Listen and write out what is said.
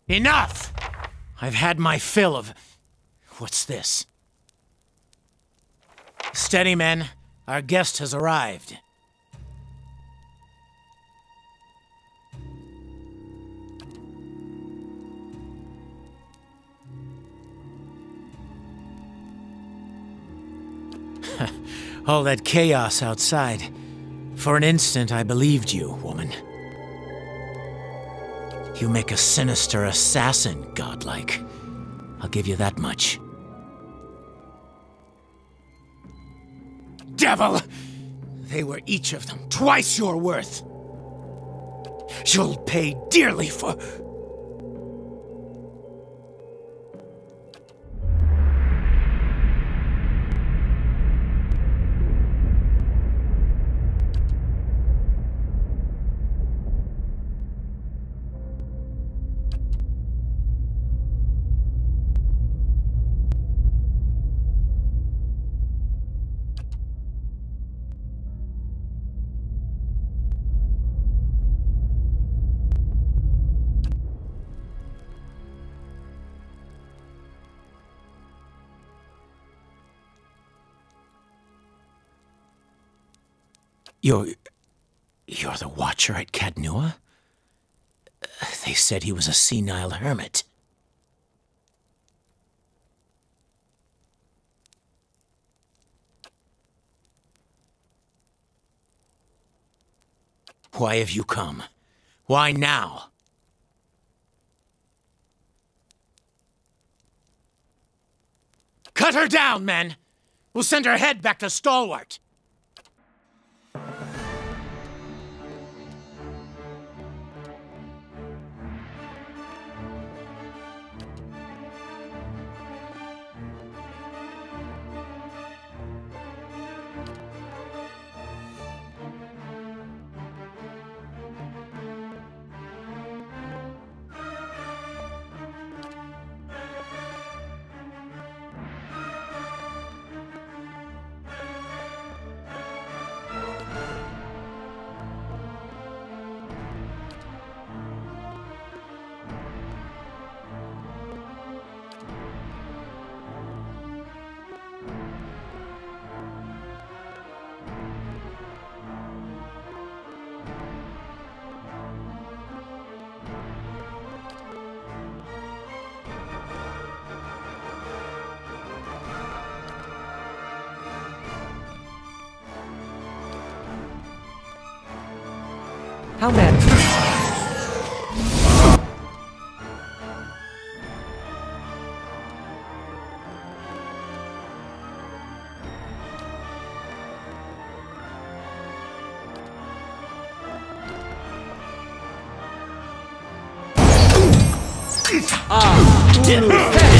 Enough! I've had my fill of... What's this? Steady, men. Our guest has arrived. All that chaos outside. For an instant, I believed you, woman. You make a sinister assassin, godlike. I'll give you that much. Devil! They were each of them twice your worth. You'll pay dearly for... You're the Watcher at Cadnua? They said he was a senile hermit. Why have you come? Why now? Cut her down, men! We'll send her head back to Stalwart! How many? Ah,